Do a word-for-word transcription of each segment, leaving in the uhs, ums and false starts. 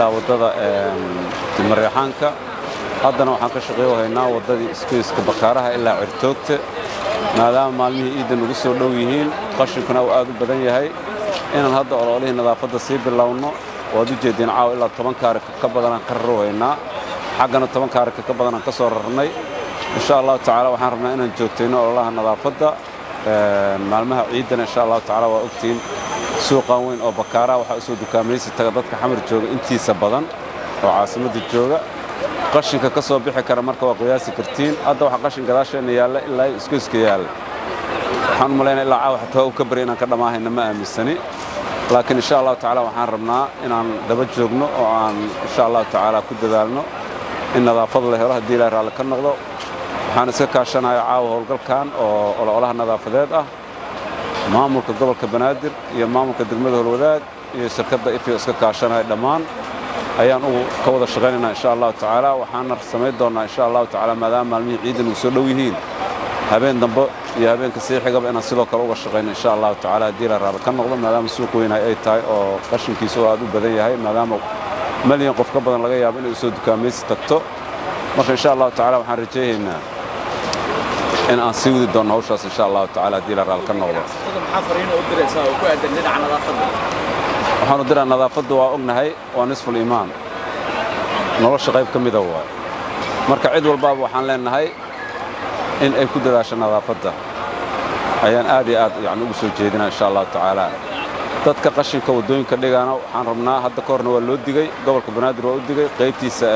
ilaa wadada Maryaxaanka haddana waxaan ka shaqeeyaynaa wadadii isku bakaaraha ilaa Cirtoogta maadaama maalmihii ciidan ugu soo dhow yihiin qashinkuna uu aad u badan yahay inaan hadda ololihii nadaafadda sii bilowno waad u jeedin caaw ilaa toban kaarika ka badan ka rarweynaa xaggana toban kaarika ka badan ka soo rarnay insha Allah taala waxaan rabnaa inaan joogtayno ololaha nadaafadda maalmaha ciidan insha Allah taala waa ogtiin suuqan weyn oo bakaara waxa soo dukaamaysi taga dadka xamar jooga intiisa badan oo caasimada jooga qashinka ka soo bixi kara marka waa qiyaasi kartiin hadda waxa qashin gadaasheena yaala ilaa isku iska yaala waxaan maleynaa ilaa caawa xataa uu ka bari inaan ka dhamaahayna ma aaminsani laakiin insha Allah taala waxaan rabnaa inaan daba joogno oo aan insha Allah taala ku dadaalno in nadaafad la helo hadii la raali ka noqdo waxaan iska kaashanayaa caawa howlgalkan oo ololaha nadaafadeed ah maamulka gobolka Banaadir iyo maamulka degmada Howlwadaag iyo shirkadda Ifio iska kaashanaya dhamaan ayaan ugu ka wada shaqeynaynaa insha Allah taala waxaan sameyn doonaa insha Allah taala maadaama maalmihii ciidan uu soo dhow yihiin habeen dambe iyo habeenka sii xigaba inaan sidoo kale uga shaqeyno insha Allah taala hadii la raali ka noqdo maadaama suuq weyn ay tahay oo qashinkiisu aad u badan yahay maadaama malyan qof ka badan laga yaabo inay soo dukaamaysi tagto marka insha Allah taala waxaan rajaynaynaa in aan sii wadi doono hawshaas insha Allah taala hadii la raali ka noqdo maxaa fariin u diraysaa oo ku aadan dhinaca nadaafadda waxaan u diraa nadaafaddu waa ognahay waa nisful iimaan nolosha qayb ka mid ah waa marka cid walba waxaan leenahay in ay ku dadaasho nadaafadda ayaan aad iyo aad yani ugu soo jeedinaa insha Allah taala dadka qashinka wadooyinka dhigana waxaan rabnaa hadda koorna waa loo digay gobolka Banaadir waa u digay qaybtiisa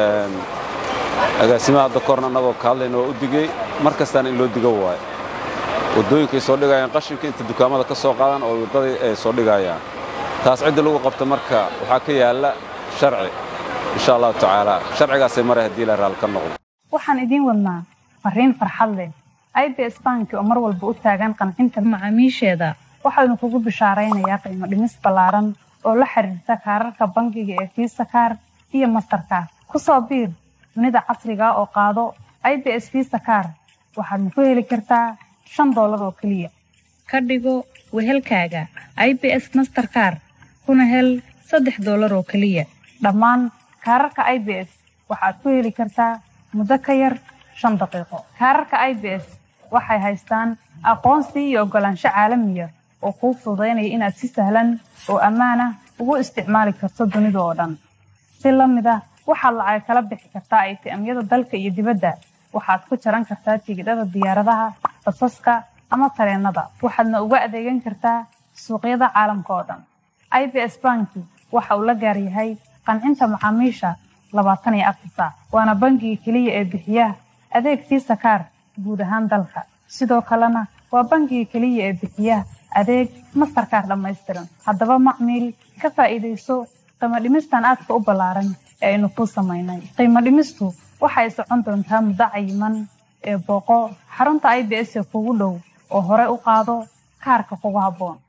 agaasimaha hadda koorna anagoo ka hadlayna waa u digay markastaan in loo digo waay wadooyinka soo dhigayaan qashinka inta dukaamada ka soo qaadan oo wadada ay soo dhigayaan taas cid lagu qabto marka waxa ka yaala sharci insha Allah taala sharcigaas ay maray hadii la raal ka noqdo waxaan idin wadnaa fariin farxad leh I B S Bank oo mar walba u taagan qancinta macaamiisheeda waxaanu kugu bishaaraynayaa qiimo dhimis ballaaran oo la xiriirta kaararka bangiga ee Visa Card iyo Mastercard ku soo biir dunida casriga oo qaado I B S Visa Card waxaad ku heli kartaa shan doolar oo kaliya ka dhigo wehelkaaga I B S Mastercard kuna hel saddex doolar oo kaliya dhammaan kaararka I B S waxaad ku heli kartaa muddo ka yar shan daqiiqo kaararka I B S waxay haystaan aqoonsi iyo ogolaansho caalami ah oo kuu fududeynaya inaad si sahlan oo ammaan ah ugu isticmaali karto dunida oo dhan si la mid ah waxaad lacag kala bixi kartaa A T M-yada dalka iyo dibadda waxaad ku jaran kartaa tigidhada diyaaradaha basaska ama tareenada waxaadna uga adeegan kartaa suuqyada caalamka oo dhan I B S Bank waxa uu la gaar yahay qancinta macaamiisha labaatan iyo afar saac waana bangiga kaliya ee bixiya adeeg Visa Card guud ahaan dalka sidoo kalena waa bangiga kaliya ee bixiya adeeg Mastercard dhammaystiran haddaba macmiil ka faa'iideyso qiimo dhimistan aadka u ballaaran ee aynu ku sameynay qiimo dhimistu waxay socon doontaa muddo cayiman ee booqo xarunta I B S ee kugu dhow oo hore u qaado kaarka kugu habboon